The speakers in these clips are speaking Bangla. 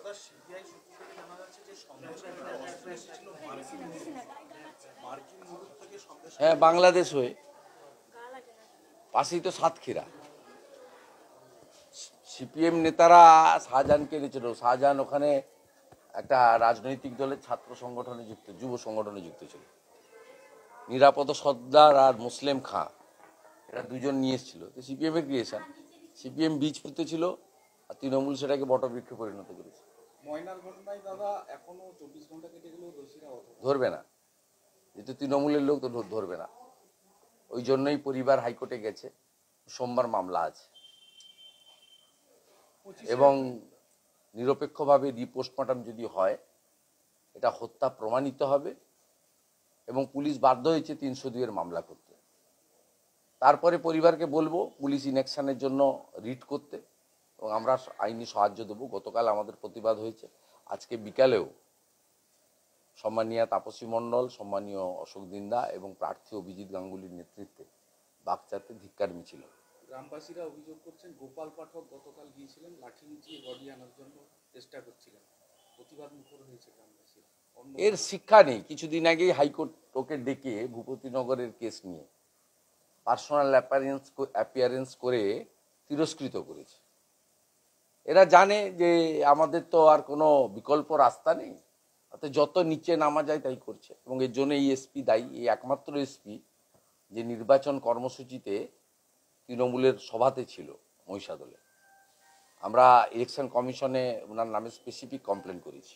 হ্যাঁ, বাংলাদেশ হয়ে পাশেই তো সাতক্ষীরা। সিপিএম নেতারা শাহজাহানকে এনেছিল। শাহজাহান ওখানে একটা রাজনৈতিক দলের ছাত্র সংগঠনে যুক্ত, যুব সংগঠনে যুক্ত ছিল। নিরাপদ সর্দার আর মুসলিম খাঁ, এরা দুজন নিয়ে এসেছিল। তো সিপিএম এর ক্রিয়েশন, সিপিএম বীজ পুঁতেছিল আর তৃণমূল সেটাকে বটবৃক্ষে পরিণত করেছে। ময়নার ঘটনায় দাদা এখনো 24 ঘন্টা কেটে গেলেও দোষীরা ধরবে না, যেহেতু তৃণমূলের লোক তো ধরবে না। ওই জন্যই পরিবার হাইকোর্টে গেছে, সোমবার মামলা আছে এবং নিরপেক্ষভাবে রিপোস্টমর্টম যদি হয় এটা হত্যা প্রমাণিত হবে এবং পুলিশ বাধ্য হয়েছে 302 মামলা করতে। তারপরে পরিবারকে বলবো পুলিশ ইনঅ্যাকশনের জন্য রিট করতে এবং আমরা আইনি সাহায্য দেবো। গতকাল আমাদের প্রতিবাদ হয়েছে, আজকে বিকালেও সম্মানীয় তাপসী মণ্ডল, সম্মানীয় অশোক দিন্দা এবং প্রার্থী অভিজিৎ গাঙ্গুলির নেতৃত্বে বাগচাতে ধিক্কার মিছিল। গ্রামবাসীরা অভিযোগ করছেন গোপাল পাঠক গতকাল গিয়েছিলেন লাঠি নিয়ে বডি আনার জন্য চেষ্টা করছিলেন, প্রতিবাদ মুখর হয়েছে গ্রামবাসীরা। এর শিক্ষা নেই। কিছুদিন আগেই হাইকোর্ট ওকে ডেকে ভূপতিনগরের কেস নিয়ে পার্সোনাল অ্যাপিয়ারেন্স করে তিরস্কৃত করেছে। এরা জানে যে আমাদের তো আর কোনো বিকল্প রাস্তা নেই, অর্থাৎ যত নিচে নামা যায় তাই করছে এবং এর জন্য এই এসপি দায়ী। এই একমাত্র এসপি যে নির্বাচন কর্মসূচিতে তৃণমূলের সভাতে ছিল মহিষাদলে। আমরা ইলেকশন কমিশনে ওনার নামে স্পেসিফিক কমপ্লেন করেছি।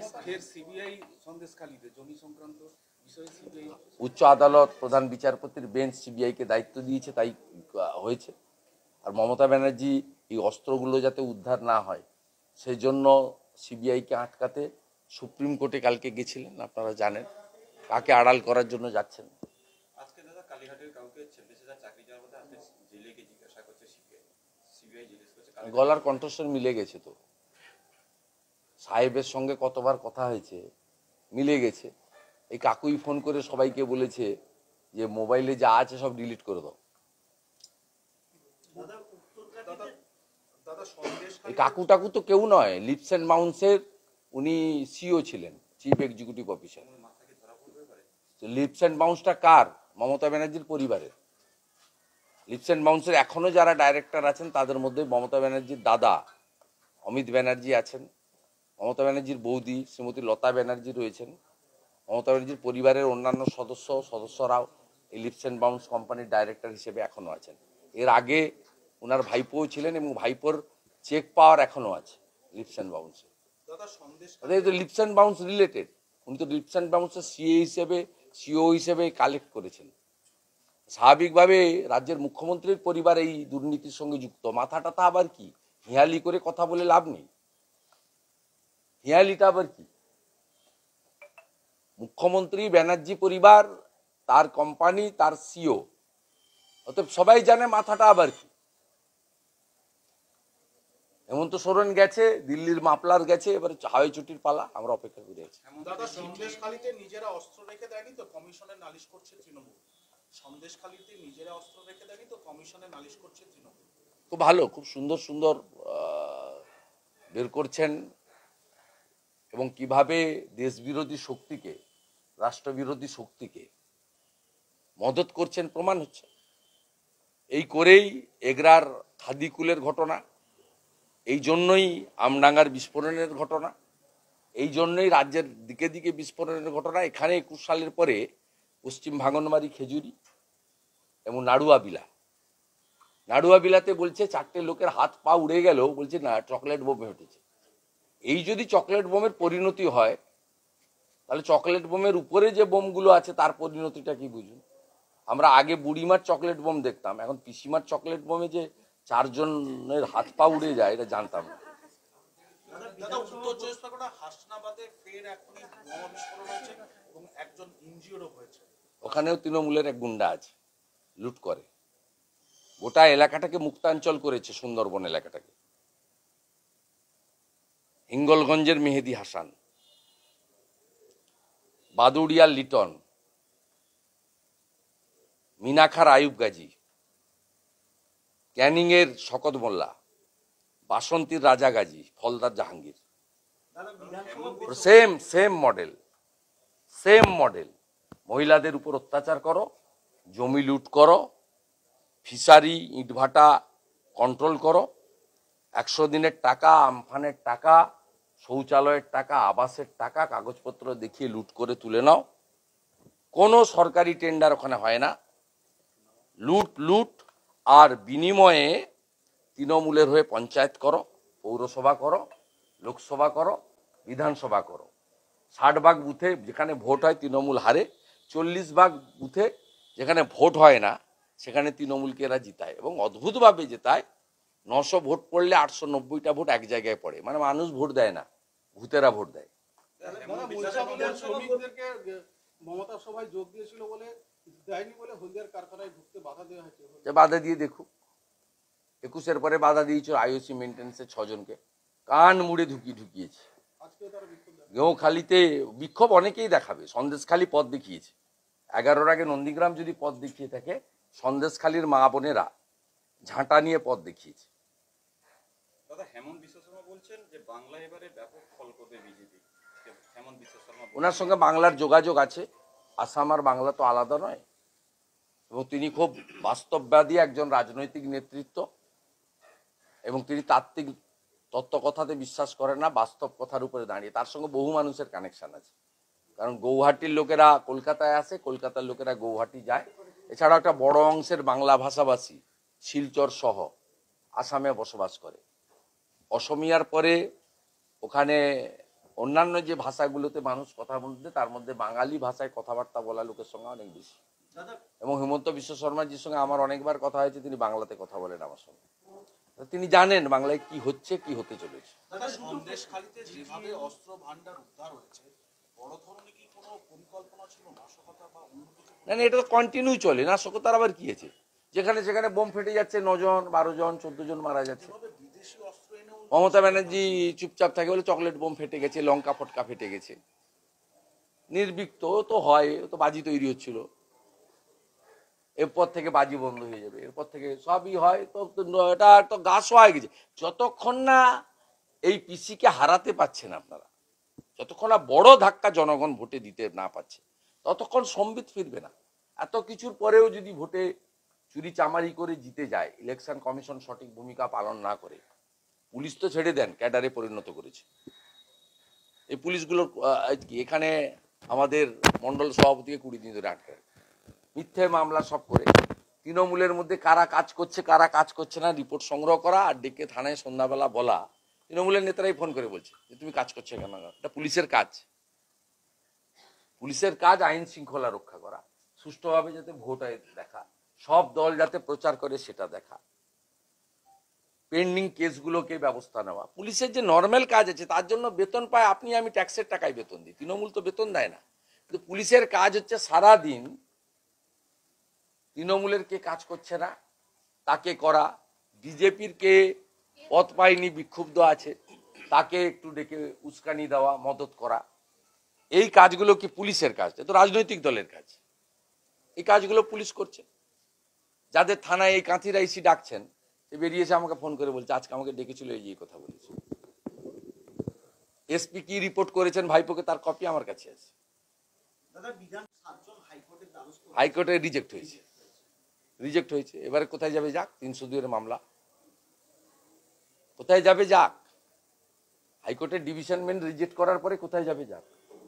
উচ্চ আদালত প্রধান বিচারপতির বেঞ্চ সিবিআইকে দায়িত্ব দিয়েছে, তাই হয়েছে। আর মমতা ব্যানার্জি এই অস্ত্রগুলো যাতে উদ্ধার না হয় সেই জন্য সিবিআইকে আটকাতে সুপ্রিম কোর্টে কালকে গেছিলেন। আপনারা জানেন কাকে আড়াল করার জন্য যাচ্ছেন। আজকে দাদা কালীঘাটের কাউকে 46,000 চাকরি যাওয়ার মধ্যে আপনি জেলে গিয়ে জিজ্ঞাসা করছে সিবিআই জিজ্ঞেস করছে। গলার কণ্ঠস্বর মিলে গেছে তো, সাহেবের সঙ্গে কতবার কথা হয়েছে, মিলে গেছে। এই কাকুই ফোন করে সবাইকে বলেছে যে মোবাইলে যা আছে সব ডিলিট করে দাও। এই কাকু টাকু তো কেউ নয়, লিপস অ্যান্ড মাউন্টসের উনি সিও ছিলেন, chief executive officer. Leaps and মাউন্টসটা কার? মমতা ব্যানার্জির পরিবারের। লিপস অ্যান্ড মাউন্টসের এখনো যারা ডাইরেক্টর আছেন তাদের মধ্যে মমতা ব্যানার্জির দাদা অমিত ব্যানার্জি আছেন, মমতা ব্যানার্জির বৌদি শ্রীমতী লতা ব্যানার্জি রয়েছেন, মমতা ব্যানার্জির পরিবারের অন্যান্য সদস্যরাও এই লিপস অ্যান্ড মাউন্টস কোম্পানির ডাইরেক্টর হিসেবে এখনো আছেন। এর আগে ওনার ভাইপোও ছিলেন এবং ভাইপোর চেক পাওয়ার এখনো আছে লিপস অ্যান্ড মাউন্টসে। লিপস অ্যান্ড মাউন্টস রিলেটেড, উনি তো লিপস অ্যান্ড মাউন্টসের সিও হিসেবে কালেক্ট করেছেন। স্বাভাবিকভাবে রাজ্যের মুখ্যমন্ত্রীর পরিবার এই দুর্নীতির সঙ্গে যুক্ত। মাথাটা তা আবার কি, হিয়ালি করে কথা বলে লাভ নেই। হিয়ালিটা আবার কি? মুখ্যমন্ত্রী, ব্যানার্জি পরিবার, তার কোম্পানি, তার সিও, অতএব সবাই জানে মাথাটা আবার কি। হেমন্ত সোরেন গেছে, দিল্লির মাপলার গেছে, এবার হাওয়াই ছুটির পালা, আমরা অপেক্ষা করে আছি। দাদা সন্দেশখালীতে নিজেরা অস্ত্র রেখে দেয়নি তো, কমিশনে নালিশ করছে তৃণমূল। সন্দেশখালীতে নিজেরা অস্ত্র রেখে দেয়নি তো, কমিশনে নালিশ করছে তৃণমূল। খুব ভালো, খুব সুন্দর সুন্দর বের করছেন এবং কিভাবে দেশবিরোধী শক্তিকে, রাষ্ট্রবিরোধী শক্তিকে মদত করছেন প্রমাণ হচ্ছে। এই করেই এগরার খাদিকুলের ঘটনা, এই জন্যই আমডাঙ্গার বিস্ফোরণের ঘটনা, এই জন্যই রাজ্যের দিকে দিকে বিস্ফোরণের ঘটনা। এখানে 21 সালের পরে পশ্চিম ভাঙনবাড়ি, খেজুরি এবং নাড়ুয়াবিলাতে বলছে 4টে লোকের হাত পা উড়ে গেল, বলছে না চকলেট বোমে উঠেছে। এই যদি চকলেট বোমের পরিণতি হয় তাহলে চকলেট বোমের উপরে যে বোমগুলো আছে তার পরিণতিটা কি বুঝুন। আমরা আগে বুড়িমার চকলেট বোম দেখতাম, এখন পিসিমার চকলেট বোমে যে 4 জনের হাত পা উড়ে যায় এটা জানতাম না। ওখানেও তৃণমূলের এক গুন্ডা আছে, লুট করে, গোটা এলাকাটাকে মুক্তাঞ্চল করেছে, সুন্দরবন এলাকাটাকে। হিঙ্গলগঞ্জের মেহেদি হাসান, বাদুড়িয়ার লিটন, মিনাখার আয়ুব গাজী, ক্যানিংয়ের শকত মোল্লা, বাসন্তীর রাজা গাজী, ফলদার Jahangir, same same model, same model. মহিলাদের উপর অত্যাচার করো, জমি লুট করো, ফিশারি ইটভাটা কন্ট্রোল করো, 100 দিনের টাকা, আমফানের টাকা, শৌচালয়ের টাকা, আবাসের টাকা কাগজপত্র দেখিয়ে লুট করে তুলে নাও। কোনো সরকারি টেন্ডার ওখানে হয় না, লুট লুট। আর বিনিময়ে তৃণমূলের হয়ে পঞ্চায়েত করো, পৌরসভা করো, লোকসভা করো, বিধানসভা করো। 60 ভাগ বুথে যেখানে ভোট হয় তৃণমূল হারে, 40 ভাগ বুথে যেখানে ভোট হয় না সেখানে তৃণমূলকে এরা জিতায়, এবং অদ্ভুতভাবে জেতায়। 900 ভোট পড়লে 890টা ভোট এক জায়গায় পড়ে, মানে মানুষ ভোট দেয় না, ভূতেরা ভোট দেয়। শ্রমিকদেরকে মমতা সভায় যোগ দিয়েছিল বলে দেয়নি বলে হলদিয়ার কারখানায় ঢুকতে বাধা দেওয়া হয়েছে। বাধা দিয়ে দেখুক, 21-এর পরে বাধা দিয়েছিল আইওসি মেনটেন্সের 6 জনকে, কান মুড়ে ঢুকিয়েছে। গেঁওখালিতে বিক্ষোভ অনেকেই দেখাবে, সন্দেশখালী পথ দেখিয়েছে। 11-র আগে নন্দীগ্রাম যদি পথ দেখিয়ে থাকে, সন্দেশখালীর মা বোনেরা ঝাঁটা নিয়ে পথ দেখিয়েছে। দাদা, হেমন্ত বিশ্ব শর্মা বলছেন যে বাংলা এবারে ব্যাপক ফল করবে বিজেপি। হেমন্ত বিশ্ব শর্মা ওনার সঙ্গে বাংলার যোগাযোগ আছে, আসাম আর বাংলা তো আলাদা নয়, এবং তিনি খুব বাস্তববাদী একজন রাজনৈতিক নেতৃত্ব, এবং তিনি তাত্ত্বিক তত্ত্বকথাতে বিশ্বাস করেন না, বাস্তব কথার উপরে দাঁড়িয়ে। তার সঙ্গে বহু মানুষের কানেকশন আছে, কারণ গৌহাটির লোকেরা কলকাতায় আসে, কলকাতার লোকেরা গৌহাটি যায়। এছাড়াও একটা বড় অংশের বাংলা ভাষাভাষী শিলচর সহ আসামে বসবাস করে। অসমিয়ার পরে ওখানে অন্যান্য যে ভাষাগুলোতে মানুষ কথা বলতে, তার মধ্যে বাঙালি ভাষায় কথাবার্তা বলা লোকের সঙ্গে অনেক বেশি। এবং হেমন্ত বিশ্ব শর্মাজির সঙ্গে আমার অনেকবার কথা হয়েছে, তিনি বাংলাতে কথা বলেন আমার সঙ্গে। তিনি জানেন বাংলায় কি হচ্ছে, কি হতে চলেছে। সন্দেশখালীতে যেভাবে অস্ত্র ভান্ডার উদ্ধার হয়েছে, বড় ধরনের কি কোনো পরিকল্পনা ছিল, নাশকতা বা অন্য কিছু? না, এটা তো কন্টিনিউ চলে। নাশকতার আবার কি আছে? যেখানে সেখানে বোম ফেটে যাচ্ছে, 9 জন, 12 জন, 14 জন মারা যাচ্ছে। বিদেশি অস্ত্র এনেও মমতা ব্যানার্জি চুপচাপ থাকে বলে চকলেট বোম ফেটে গেছে, লঙ্কা ফটকা ফেটে গেছে। নির্বিক্ত তো হয়, তো বাজি তৈরি হচ্ছিল, এরপর থেকে বাজি বন্ধ হয়ে যাবে, এরপর থেকে সবই হয়। তো এটা তো গাছ হয়ে গেছে। যতক্ষণ না এই পিসিকে হারাতে পারছেন আপনারা, যতক্ষণ না বড় ধাক্কা জনগণ ভোটে দিতে না পারছে, ততক্ষণ সম্বিত ফিরবে না। এত কিছুর পরেও যদি ভোটে চুরি চামারি করে জিতে যায়, ইলেকশন কমিশন সঠিক ভূমিকা পালন না করে, পুলিশ তো ছেড়ে দেন, ক্যাডারে পরিণত করেছে। এই পুলিশগুলোর এখানে আমাদের মন্ডল সভাপতিকে 20 দিন ধরে আটকে, মিথ্যে মামলা সব করে। তৃণমূলের মধ্যে কারা কাজ করছে, কারা কাজ করছে না রিপোর্ট সংগ্রহ করা, আর ডেকে থানায় সন্ধ্যাবেলা বলা। তৃণমূলের নেতারাই ফোন করে বলছে যে তুমি কাজ করছো কেন? এটা পুলিশের কাজ। পুলিশের কাজ আইন শৃঙ্খলা রক্ষা করা, সুষ্ঠুভাবে যাতে ভোট হয় দেখা, সব দল যাতে প্রচার করে সেটা দেখা, পেন্ডিং কেসগুলোকে ব্যবস্থা নেওয়া। পুলিশের যে নর্মাল কাজ আছে তার জন্য বেতন পায়, আপনি আমি ট্যাক্সের টাকায় বেতন দিই, তৃণমূল তো বেতন দেয় না। কিন্তু পুলিশের কাজ হচ্ছে সারাদিন তৃণমূলের কে কাজ করছে না তাকে করা, বিজেপির কে পথ পায়নি বিক্ষুব্ধ আছে তাকে একটু ডেকে উস্কানি দেওয়া, মদত করা। এই কাজগুলো কি পুলিশের কাজ? এটা তো রাজনৈতিক দলের কাজ। এই কাজগুলো পুলিশ করছে। যাদের থানায় এই কাঁথিরা এসি ডাকছেন, সে বেরিয়েছে আমাকে ফোন করে বলছে আজকে আমাকে ডেকেছিল, এই যে কথা বলেছে। এসপি কি রিপোর্ট করেছেন ভাইপোকে, তার কপি আমার কাছে আছে। হাইকোর্টে রিজেক্ট হয়েছে। এবারে কোথায় যাবে যাক, 302 এর মামলা কোথায় যাবে যাক। হাইকোর্টের ডিভিশন বেঞ্চ রিজেক্ট করার পরে কোথায় যাবে যাক,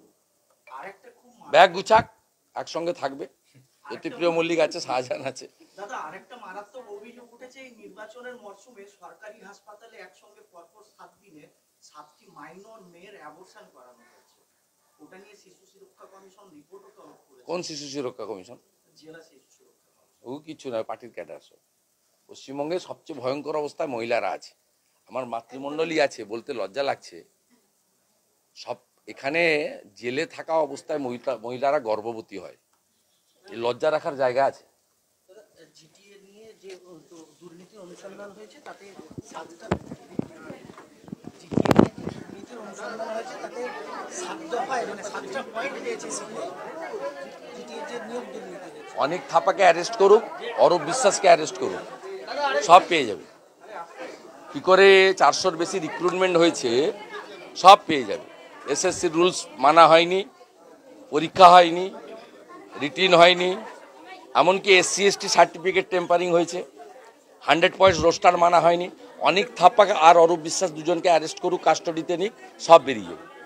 ব্যাগ গুছাক, একসঙ্গে থাকবে। জ্যোতিপ্রিয় মল্লিক আছে, শাহজাহান আছে। দাদা, আরেকটা মারাত্মক অভিযোগ উঠেছে, এই নির্বাচনের মরশুমে সরকারি হাসপাতালে একসঙ্গে পরপর 7 দিনে 7টি মাইনর মেয়ের অ্যাবর্শন করানো হয়েছে। ওটা নিয়ে শিশু সুরক্ষা কমিশন রিপোর্টও তলব করেছে। কোন শিশু সুরক্ষা কমিশন? জেলা শিশু সুরক্ষা কমিশন। ও কিছু নয়, পার্টির ক্যাডার সব। পশ্চিমবঙ্গে সবচেয়ে ভয়ঙ্কর অবস্থায় মহিলারা আছে। আমার মাতৃমণ্ডলী আছে, বলতে লজ্জা লাগছে। সব এখানে জেলে থাকা অবস্থায় মহিলারা গর্ভবতী হয়, এই লজ্জা রাখার জায়গা আছে। জিটিএ নিয়ে যে দুর্নীতি অনুসন্ধান হয়েছে তাতে 7টা দফায়, মানে 7টা পয়েন্ট দিয়েছে সিবিআই। জিটিএ যে নিয়োগ দুর্নীতি, অনেক থাপাকে অ্যারেস্ট করুক, অরূপ বিশ্বাসকে অ্যারেস্ট করুক, সব পেয়ে যাবে। কি করে 400-র বেশি রিক্রুটমেন্ট হয়েছে সব পেয়ে যাবে। এসএসসি রুলস মানা হয়নি, পরীক্ষা হয়নি, রিটিন হয়নি, এমনকি SC ST সার্টিফিকেট টেম্পারিং হয়েছে, 100 পয়েন্টস রোস্টার মানা হয়নি। অনেক থাপ্পা আর অরূপ বিশ্বাস দুজনকে অ্যারেস্ট করুক, কাস্টডিতে নিক, সব বেরিয়ে যাবে।